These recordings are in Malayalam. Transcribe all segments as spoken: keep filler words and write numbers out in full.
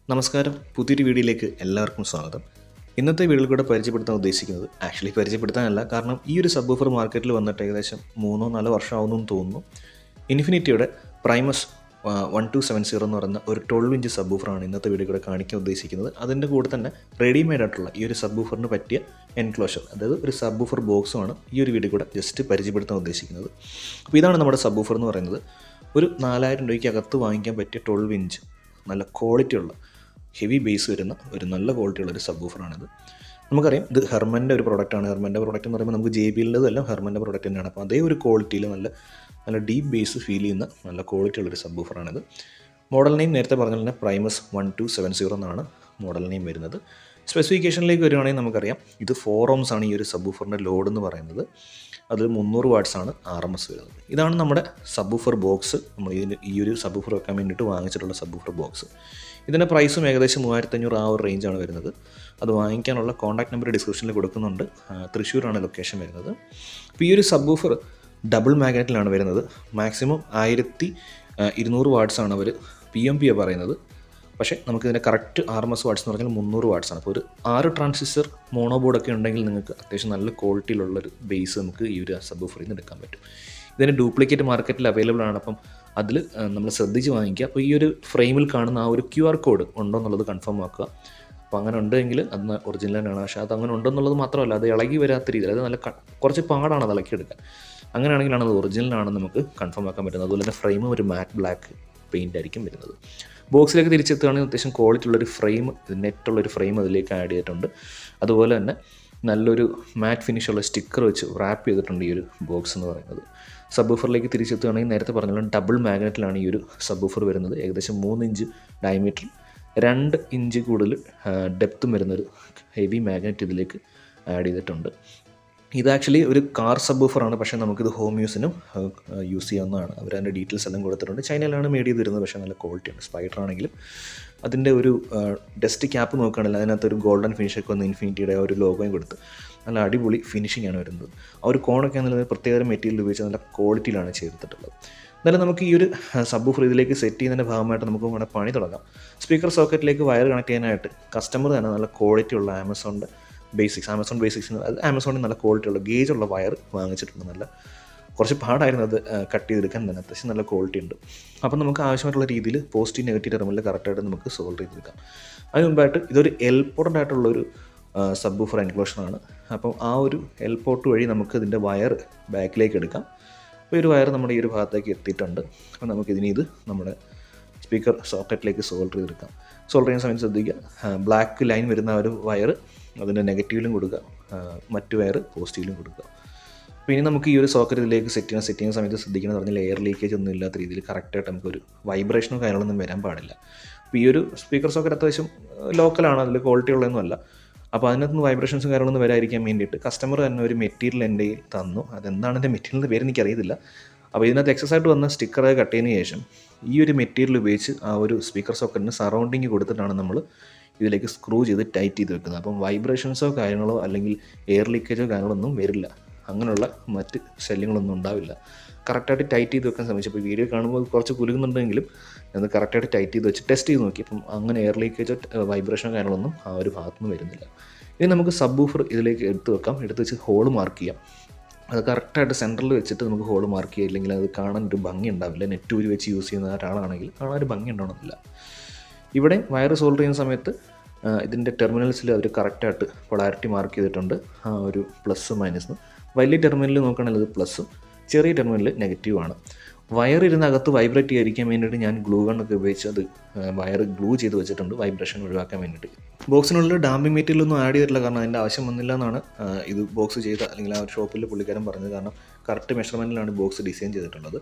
നമസ്കാരം, പുതിയൊരു വീഡിയോയിലേക്ക് എല്ലാവർക്കും സ്വാഗതം. ഇന്നത്തെ വീഡിയോയിൽ കൂടെ പരിചയപ്പെടുത്താൻ ഉദ്ദേശിക്കുന്നത് ആക്ച്വലി പരിചയപ്പെടുത്താനല്ല, കാരണം ഈ ഒരു സബ് വൂഫർ മാർക്കറ്റിൽ വന്നിട്ട് ഏകദേശം മൂന്നോ നാലോ വർഷമാവുന്നു എന്ന് തോന്നുന്നു. ഇൻഫിനിറ്റിയുടെ primus one two seven zero എന്ന് പറയുന്ന ഒരു ട്വൽവ് ഇഞ്ച് സബ് വൂഫറാണ് ഇന്നത്തെ വീഡിയോ കൂടെ കാണിക്കാൻ ഉദ്ദേശിക്കുന്നത്. അതിൻ്റെ കൂടെ തന്നെ റെഡിമെയ്ഡ് ആയിട്ടുള്ള ഈ ഒരു സബ് വൂഫറിന് പറ്റിയ എൻക്ലോഷർ, അതായത് ഒരു സബ് വൂഫർ ബോക്സുമാണ് ഈ ഒരു വീഡിയോ കൂടെ ജസ്റ്റ് പരിചയപ്പെടുത്താൻ ഉദ്ദേശിക്കുന്നത്. അപ്പോൾ ഇതാണ് നമ്മുടെ സബ് വൂഫർ എന്ന് പറയുന്നത്. ഒരു നാലായിരം രൂപയ്ക്ക് അകത്ത് വാങ്ങിക്കാൻ പറ്റിയ ട്വൽവ് ഇഞ്ച് നല്ല ക്വാളിറ്റിയുള്ള ഹെവി ബേസ് വരുന്ന ഒരു നല്ല ക്വാളിറ്റിയുള്ളൊരു സബ് വൂഫറാണിത്. നമുക്കറിയാം ഇത് ഹെർമൻ്റെ ഒരു പ്രോഡക്റ്റാണ്. ഹെർമൻ്റെ പ്രോഡക്റ്റ് എന്ന് പറയുമ്പോൾ നമുക്ക് ജെ ബി എല്ലിൻ്റെതെല്ലാം ഹെർമൻ്റെ പ്രോഡക്റ്റ് തന്നെയാണ്. അപ്പോൾ അതേ ഒരു ക്വാളിറ്റിയിൽ നല്ല നല്ല ഡീപ്പ് ബേസ് ഫീൽ ചെയ്യുന്ന നല്ല ക്വാളിറ്റി ഉള്ളൊരു സബ് വൂഫറാണിത്. മോഡൽ നെയിം നേരത്തെ പറഞ്ഞ തന്നെ Primus one two seven zero എന്നാണ് മോഡൽ നെയിം വരുന്നത്. സ്പെസിഫിക്കേഷനിലേക്ക് വരുവാണെങ്കിൽ നമുക്കറിയാം ഇത് ഫോർ ഓംസ് ആണ് ഈ ഒരു സബ് വൂഫറിൻ്റെ ലോഡ് എന്ന് പറയുന്നത്. അതിൽ മുന്നൂറ് വാട്ട്സ് ആണ് ആർ എം എസ് വരുന്നത്. ഇതാണ് നമ്മുടെ സബ് വൂഫർ ബോക്സ്. നമ്മൾ ഇതിന് ഈ ഒരു സബ് വൂഫർ വെക്കാൻ വേണ്ടിയിട്ട് വാങ്ങിച്ചിട്ടുള്ള സബ് വൂഫർ ബോക്സ്. ഇതിൻ്റെ പ്രൈസും ഏകദേശം മൂവായിരത്തഞ്ഞൂറ് ആ ഒരു റേഞ്ചാണ് വരുന്നത്. അത് വാങ്ങിക്കാനുള്ള കോൺടാക്ട് നമ്പർ ഡിസ്ക്രിപ്ഷനിൽ കൊടുക്കുന്നുണ്ട്. തൃശ്ശൂരാണ് ലൊക്കേഷൻ വരുന്നത്. അപ്പോൾ ഈ ഒരു സബ് വൂഫർ ഡബിൾ മാഗ്നറ്റിലാണ് വരുന്നത്. മാക്സിമം ആയിരത്തി ഇരുന്നൂറ് വാട്ട്സ് ആണ് അവർ പി എം പി പറയുന്നത്. പക്ഷേ നമുക്കിതിൻ്റെ correct R M S watts എന്ന് പറഞ്ഞാൽ മുന്നൂറ് വാട്ട്സ് ആണ്. അപ്പോൾ ഒരു ആറ് ട്രാൻസിസ്റ്റർ മോണോ ബോർഡൊക്കെ ഉണ്ടെങ്കിൽ നിങ്ങൾക്ക് അത്യാവശ്യം നല്ല ക്വാളിറ്റിയിലുള്ളൊരു ബേസ് നമുക്ക് ഈ ഒരു സബ് വൂഫറിൽ നിന്ന് എടുക്കാൻ പറ്റും. ഇതിന് ഡ്യൂപ്ലിക്കേറ്റ് മാർക്കറ്റിൽ അവൈലബിൾ ആണ്. അപ്പം അതിൽ നമ്മൾ ശ്രദ്ധിച്ച് വാങ്ങിക്കുക. അപ്പോൾ ഈ ഒരു ഫ്രെയിമിൽ കാണുന്ന ആ ഒരു ക്യു ആർ കോഡ് ഉണ്ടോ എന്നുള്ളത് കൺഫേം ആക്കുക. അപ്പോൾ അങ്ങനെ ഉണ്ടെങ്കിൽ അത് ഒറിജിനൽ തന്നെയാണ്. പക്ഷേ അത് അങ്ങനെ ഉണ്ടെന്നുള്ളത് മാത്രമല്ല, അത് ഇളകി വരാത്ത രീതിയിൽ, അത് നല്ല കുറച്ച് പാടാണ് അത് ഇളക്കിയെടുക്കാൻ. അങ്ങനെയാണെങ്കിലാണ് അത് ഒറിജിനലാണെന്ന് നമുക്ക് കൺഫേം ആക്കാൻ പറ്റുന്നത്. അതുപോലെ തന്നെ ഫ്രെയിം ഒരു മാറ്റ് ബ്ലാക്ക് പെയിൻ്റ് ആയിരിക്കും വരുന്നത്. ബോക്സിലേക്ക് തിരിച്ചെത്തുകയാണെങ്കിൽ അത്യാവശ്യം ക്വാളിറ്റി ഉള്ളൊരു ഫ്രെയിം, നെറ്റുള്ളൊരു ഫ്രെയിം അതിലേക്ക് ആഡ് ചെയ്തിട്ടുണ്ട്. അതുപോലെ തന്നെ നല്ലൊരു മാറ്റ് ഫിനിഷുള്ള സ്റ്റിക്കർ വെച്ച് റാപ്പ് ചെയ്തിട്ടുണ്ട് ഈ ഒരു ബോക്സ് എന്ന് പറയുന്നത്. സബ് വൂഫറിലേക്ക് തിരിച്ചെത്തുകയാണെങ്കിൽ നേരത്തെ പറഞ്ഞാലും ഡബിൾ മാഗ്നറ്റിലാണ് ഈ ഒരു സബ് വൂഫർ വരുന്നത്. ഏകദേശം മൂന്ന് ഇഞ്ച് ഡയമീറ്റർ, രണ്ട് ഇഞ്ച് കൂടുതൽ ഡെപ്തും വരുന്നൊരു ഹെവി മാഗ്നറ്റ് ഇതിലേക്ക് ആഡ് ചെയ്തിട്ടുണ്ട്. ഇത് ആക്ച്വലി ഒരു കാർ സബ് വൂഫറാണ്. പക്ഷേ നമുക്കിത് ഹോം യൂസിനും യൂസ് ചെയ്യാവുന്നതാണ്. അവർ അതിൻ്റെ ഡീറ്റെയിൽസ് എല്ലാം കൊടുത്തിട്ടുണ്ട്. ചൈനയിലാണ് മേഡ് ചെയ്ത് വരുന്നത്. പക്ഷേ നല്ല ക്വാളിറ്റിയാണ്. സ്പൈഡർ ആണെങ്കിലും അതിൻ്റെ ഒരു ഡസ്റ്റ് ക്യാപ്പ് നോക്കുകയാണെങ്കിൽ അതിനകത്ത് ഒരു ഗോൾഡൻ ഫിനിഷൊക്കെ വന്ന് ഇൻഫിനിറ്റിയുടെ ഒരു ലോഗോയും കൊടുത്ത് നല്ല അടിപൊളി ഫിനിഷിംഗ് ആണ് വരുന്നത്. ആ ഒരു കോണൊക്കെ ആണെങ്കിലും പ്രത്യേക മെറ്റീരിയൽ ഉപയോഗിച്ച് നല്ല ക്വാളിറ്റിയിലാണ് ചെയ്തിട്ടുള്ളത്. എന്നാലും നമുക്ക് ഈ ഒരു സബ് വൂഫർ ഇതിലേക്ക് സെറ്റ് ചെയ്യുന്നതിൻ്റെ ഭാഗമായിട്ട് നമുക്ക് വേണമെങ്കിൽ പണി തുടങ്ങാം. സ്പീക്കർ സോക്കറ്റിലേക്ക് വയർ കണക്ട് ചെയ്യാനായിട്ട് കസ്റ്റമർ തന്നെ നല്ല ക്വാളിറ്റിയുള്ള ആമസോണിൻ്റെ ബേസിക്സ് ആമസോൺ ബേസിക്സ് അത് ആമസോണിൽ നല്ല ക്വാളിറ്റിയുള്ള ഗേജുള്ള വയർ വാങ്ങിച്ചിട്ടുണ്ട്. നല്ല കുറച്ച് പാടായിരുന്നു അത് കട്ട് ചെയ്തെടുക്കാൻ തന്നെ. അത്യാവശ്യം നല്ല ക്വാളിറ്റി ഉണ്ട്. അപ്പം നമുക്ക് ആവശ്യമായിട്ടുള്ള രീതിയിൽ പോസിറ്റീവ് നെഗറ്റീവ് ടെർമിനൽ കറക്റ്റായിട്ട് നമുക്ക് സോൾവ് ചെയ്തെടുക്കാം. അതിന് മുമ്പായിട്ട് ഇതൊരു എൽ പോർട്ടൻ്റ് ആയിട്ടുള്ളൊരു സബ് വൂഫർ എൻക്ലോഷറാണ്. അപ്പം ആ ഒരു എൽ പോർട്ട് വഴി നമുക്ക് ഇതിൻ്റെ വയർ ബാക്കിലേക്ക് എടുക്കാം. അപ്പോൾ ഒരു വയർ നമ്മുടെ ഈ ഒരു ഭാഗത്തേക്ക് എത്തിയിട്ടുണ്ട്. അപ്പോൾ നമുക്കിതിന് ഇത് നമ്മുടെ സ്പീക്കർ സോക്കറ്റിലേക്ക് സോൾവ് ചെയ്തെടുക്കാം. സോൾവ് ചെയ്യുന്ന സമയത്ത് ശ്രദ്ധിക്കുക, ബ്ലാക്ക് ലൈൻ വരുന്ന ഒരു വയർ അതിൻ്റെ നെഗറ്റീവിലും കൊടുക്കുക, മറ്റു വയർ പോസിറ്റീവിലും കൊടുക്കുക. അപ്പോൾ ഇനി നമുക്ക് ഈ ഒരു സോക്കറ്റ് ഇതിലേക്ക് സെറ്റ് ചെയ്യുന്ന സെറ്റ് ചെയ്യുന്ന സമയത്ത് ശ്രദ്ധിക്കുന്നത് പറഞ്ഞാൽ എയർ ലീക്കേജ് ഒന്നും ഇല്ലാത്ത രീതിയിൽ കറക്റ്റായിട്ട് നമുക്കൊരു വൈബ്രേഷനോ കാര്യങ്ങളൊന്നും വരാൻ പാടില്ല. അപ്പോൾ ഈ ഒരു സ്പീക്കർ സോക്കറ്റ് അത്യാവശ്യം ലോക്കലാണ്, അതിൽ ക്വാളിറ്റി ഉള്ളതൊന്നുമല്ല. അപ്പോൾ അതിനകത്ത് വൈബ്രേഷൻസും കാര്യങ്ങളൊന്നും വരാതിരിക്കാൻ വേണ്ടിയിട്ട് കസ്റ്റമർ തന്നെ ഒരു മെറ്റീരിയൽ എൻ്റെ കയ്യിൽ തന്നു. അതെന്താണ് എൻ്റെ മെറ്റീരിയലിൻ്റെ പേര് എനിക്കറിയത്തില്ല. അപ്പോൾ ഇതിനകത്ത് എക്സസ് ആയിട്ട് വന്ന സ്റ്റിക്കറൊക്കെ കട്ട് ചെയ്തതിന് ശേഷം ഈ ഒരു മെറ്റീരിയൽ ഉപയോഗിച്ച് ആ ഒരു സ്പീക്കർ സോക്കറ്റിന് സറൗണ്ടിങ് കൊടുത്തിട്ടാണ് നമ്മൾ ഇതിലേക്ക് സ്ക്രൂ ചെയ്ത് ടൈറ്റ് ചെയ്ത് വെക്കുന്നത്. അപ്പം വൈബ്രേഷൻസോ കാര്യങ്ങളോ അല്ലെങ്കിൽ എയർ ലീക്കേജോ കാര്യങ്ങളൊന്നും വരില്ല. അങ്ങനെയുള്ള മറ്റ് ശല്യങ്ങളൊന്നും ഉണ്ടാവില്ല. കറക്റ്റായിട്ട് ടൈറ്റ് ചെയ്ത് വെക്കാൻ ശ്രമിച്ചു. അപ്പോൾ വീഡിയോ കാണുമ്പോൾ കുറച്ച് കുലുങ്ങുന്നുണ്ടെങ്കിലും അത് കറക്റ്റായിട്ട് ടൈറ്റ് ചെയ്ത് വെച്ച് ടെസ്റ്റ് ചെയ്ത് നോക്കി. അപ്പം അങ്ങനെ എയർ ലീക്കേജോ വൈബ്രേഷനോ കാര്യങ്ങളൊന്നും ആ ഒരു ഭാഗത്തുനിന്ന് വരുന്നില്ല. ഇനി നമുക്ക് സബ് വൂഫർ ഇതിലേക്ക് എടുത്ത് വെക്കാം. എടുത്ത് വെച്ച് ഹോൾ മാർക്ക് ചെയ്യാം. അത് കറക്റ്റായിട്ട് സെൻറ്ററിൽ വെച്ചിട്ട് നമുക്ക് ഹോൾ മാർക്ക് ചെയ്യുക. ഇല്ലെങ്കിൽ അത് കാണാൻ ഒരു ഭംഗി ഉണ്ടാവില്ല. നെറ്റ് ഊരി വെച്ച് യൂസ് ചെയ്യുന്ന ഒരാളാണെങ്കിൽ കാണാൻ ഒരു ഭംഗി ഉണ്ടാവണമെന്നില്ല. ഇവിടെ വയർ സോൾവ് ചെയ്യുന്ന സമയത്ത് ഇതിൻ്റെ ടെർമിനൽസിൽ അവർ കറക്റ്റായിട്ട് പൊളാരിറ്റി മാർക്ക് ചെയ്തിട്ടുണ്ട്. ആ ഒരു പ്ലസ് മൈനസ്. വലിയ ടെർമിനലിൽ നോക്കുകയാണെങ്കിൽ അത് പ്ലസ്സും ചെറിയ ടെർമിനലിൽ നെഗറ്റീവാണ്. വയർ ഇരുന്നകത്ത് വൈബ്രേറ്റ് ചെയ്യാതിരിക്കാൻ വേണ്ടിയിട്ട് ഞാൻ ഗ്ലൂ ഗണ്ണൊക്കെ ഉപയോഗിച്ച് അത് വയർ ഗ്ലൂ ചെയ്ത് വെച്ചിട്ടുണ്ട്, വൈബ്രേഷൻ ഒഴിവാക്കാൻ വേണ്ടിയിട്ട്. ബോക്സിനുള്ളിൽ ഡാമ്പിംഗ് മെറ്റീരിയൽ ഒന്നും ആഡ് ചെയ്തിട്ടില്ല, കാരണം അതിൻ്റെ ആവശ്യം വന്നില്ല എന്നാണ് ഇത് ബോക്സ് ചെയ്ത അല്ലെങ്കിൽ ആ ഒരു ഷോപ്പിൽ പുള്ളിക്കാരൻ പറഞ്ഞത്. കാരണം കറക്റ്റ് മെഷർമെൻറ്റിലാണ് ബോക്സ് ഡിസൈൻ ചെയ്തിട്ടുള്ളത്.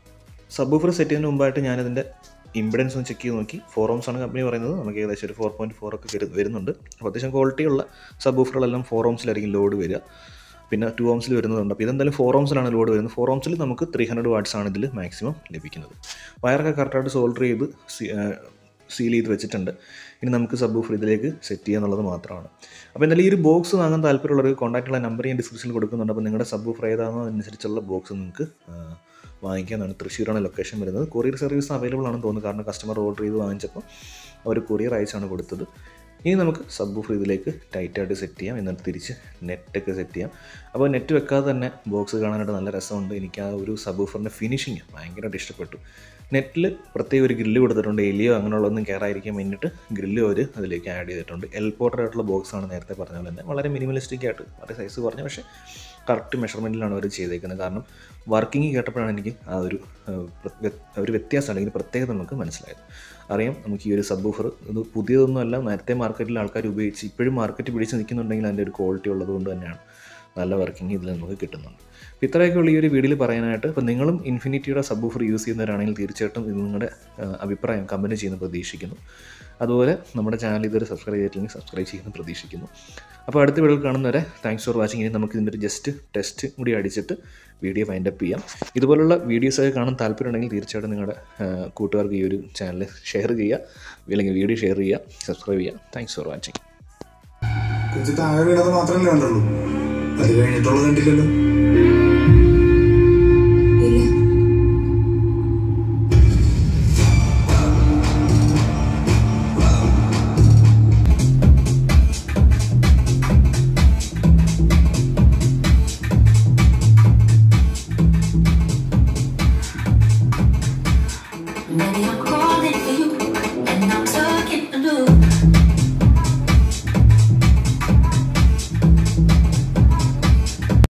സബ് വൂഫർ സെറ്റ് ചെയ്യുന്നതിന് മുമ്പായിട്ട് ഞാനതിൻ്റെ ഇമ്പിഡൻസ് ഒന്ന് ചെക്ക് ചെയ്ത് നോക്കി. ഫോർ ഓംസ് ആണ് കമ്പനി പറയുന്നത്. നമുക്ക് ഏകദേശം ഒരു ഫോർ പോയിൻറ്റ് ഫോർ ഒക്കെ വരുന്നുണ്ട്. അപ്പോൾ അത്യാവശ്യം ക്വാളിറ്റിയുള്ള സബ് വൂഫറുകളെല്ലാം ഫോർ ഓംസിലായിരിക്കും ലോഡ് വരിക. പിന്നെ ടു ഓംസിൽ വരുന്നതുണ്ട്. അപ്പോൾ ഇതെന്തായാലും ഫോർ ഓംസിലാണ് ലോഡ് വരുന്നത്. ഫോർ ഓംസിൽ നമുക്ക് ത്രീ ഹൺഡ്രഡ് വാട്ട്സ് ആണ് ഇതിൽ മാക്സിമം ലഭിക്കുന്നത്. വയറൊക്കെ കറക്റ്റായിട്ട് സോൾഡർ ചെയ്ത് സീൽ ചെയ്ത് വെച്ചിട്ടുണ്ട്. ഇനി നമുക്ക് സബ് വൂഫർ ഇതിലേക്ക് സെറ്റ് ചെയ്യുക എന്നുള്ളത് മാത്രമാണ്. അപ്പോൾ എന്തായാലും ഈ ഒരു ബോക്സ് വാങ്ങാൻ താല്പര്യമുള്ളവർ കോൺടാക്റ്റുള്ള നമ്പർ ഞാൻ ഡിസ്ക്രിപ്ഷനിൽ കൊടുക്കുന്നുണ്ട്. അപ്പോൾ നിങ്ങളുടെ സബ് വൂഫർ ഏതാണോ അതനുസരിച്ചുള്ള ബോക്സ് നിങ്ങൾക്ക് വാങ്ങിക്കാനാണ്. തൃശ്ശൂരാണ് ലൊക്കേഷൻ വരുന്നത്. കൊറിയർ സർവീസ് അവൈലബിൾ ആണെന്ന് തോന്നുന്നു, കാരണം കസ്റ്റമർ ഓർഡർ ചെയ്ത് വാങ്ങിച്ചപ്പോൾ അവർ കൊറിയർ അയച്ചാണ് കൊടുത്തത്. ഇനി നമുക്ക് സബ് വൂഫർ ഇതിലേക്ക് ടൈറ്റായിട്ട് സെറ്റ് ചെയ്യാം, എന്നിട്ട് തിരിച്ച് നെറ്റൊക്കെ സെറ്റ് ചെയ്യാം. അപ്പോൾ നെറ്റ് വെക്കാതെ തന്നെ ബോക്സ് കാണാനായിട്ട് നല്ല രസമുണ്ട്. എനിക്ക് ആ ഒരു സബ് വൂഫറിൻ്റെ ഫിനിഷിങ് ഭയങ്കരമായിട്ട് ഇഷ്ടപ്പെട്ടു. നെറ്റിൽ പ്രത്യേക ഒരു ഗ്രില്ല് കൊടുത്തിട്ടുണ്ട്, എലിയോ അങ്ങനെയുള്ളതൊന്നും കയറാതിരിക്കാൻ വേണ്ടിയിട്ട് ഗ്രില്ല് അവർ അതിലേക്ക് ആഡ് ചെയ്തിട്ടുണ്ട്. എൽ പോർട്ടർ ആയിട്ടുള്ള ബോക്സാണ് നേരത്തെ പറഞ്ഞ പോലെ തന്നെ, വളരെ മിനിമലിസ്റ്റിക് ആയിട്ട് വളരെ സൈസ് കുറഞ്ഞു, പക്ഷേ കറക്റ്റ് മെഷർമെൻറ്റിലാണ് അവർ ചെയ്തേക്കുന്നത്. കാരണം വർക്കിംഗ് കേട്ടപ്പോഴാണ് എനിക്ക് ആ ഒരു ഒരു വ്യത്യാസം അല്ലെങ്കിൽ പ്രത്യേകത നമുക്ക് മനസ്സിലായത്. അറിയാം, നമുക്ക് ഈ ഒരു സബ് വൂഫർ ഇത് പുതിയതൊന്നുമല്ല, നേരത്തെ മാർക്കറ്റിൽ ആൾക്കാർ ഉപയോഗിച്ച് ഇപ്പോഴും മാർക്കറ്റ് പിടിച്ച് നിൽക്കുന്നുണ്ടെങ്കിൽ അതിൻ്റെ ഒരു ക്വാളിറ്റി ഉള്ളത് കൊണ്ട് തന്നെയാണ് നല്ല വർക്കിംഗ് ഇതിൽ നമുക്ക് കിട്ടുന്നുണ്ട്. അപ്പോൾ ഇത്രയൊക്കെയുള്ള ഈ ഒരു വീഡിയോയിൽ പറയാനായിട്ട്. അപ്പോൾ നിങ്ങളും ഇൻഫിനിറ്റിയുടെ സബ് വൂഫർ യൂസ് ചെയ്യുന്നവരാണെങ്കിൽ തീർച്ചയായിട്ടും ഇത് നിങ്ങളുടെ അഭിപ്രായം കമൻറ്റ് ചെയ്യുന്ന പ്രതീക്ഷിക്കുന്നു. അതുപോലെ നമ്മുടെ ചാനൽ ഇതുവരെ സബ്സ്ക്രൈബ് ചെയ്തിട്ടില്ലെങ്കിൽ സബ്സ്ക്രൈബ് ചെയ്യുന്ന പ്രതീക്ഷിക്കുന്നു. അപ്പോൾ അടുത്ത വീഡിയോയിൽ കാണുന്നവരെ താങ്ക്സ് ഫോർ വാച്ചിങ്. ഇനി നമുക്ക് ഇതിൻ്റെ ഒരു ജസ്റ്റ് ടെസ്റ്റ് കൂടി അടിച്ചിട്ട് വീഡിയോ വൈൻഡ് അപ്പ് ചെയ്യാം. ഇതുപോലുള്ള വീഡിയോസൊക്കെ കാണാൻ താല്പര്യമുണ്ടെങ്കിൽ തീർച്ചയായിട്ടും നിങ്ങളുടെ കൂട്ടുകാർക്ക് ഈ ഒരു ചാനൽ ഷെയർ ചെയ്യുക, അല്ലെങ്കിൽ വീഡിയോ ഷെയർ ചെയ്യുക, സബ്സ്ക്രൈബ് ചെയ്യുക. Thanks for watching. താഴെ വീണത് മാത്രമല്ലേ കണ്ടുള്ളൂ, അത് കഴിഞ്ഞിട്ടുള്ളത് കണ്ടില്ലല്ലോ.